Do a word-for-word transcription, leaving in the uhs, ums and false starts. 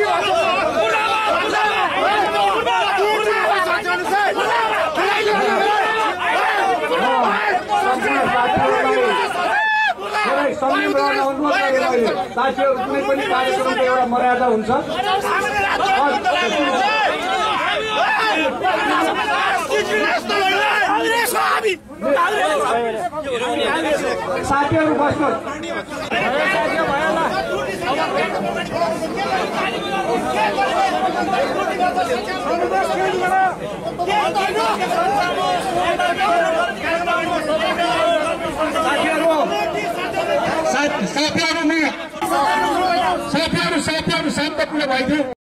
साथीहरु कुनै पनि कार्यक्रमको एउटा मर्यादा हुन्छ। साथीहरु बस्नु साथीहरु साथीहरु साथीहरु शान्तपूर्ण भइदियो।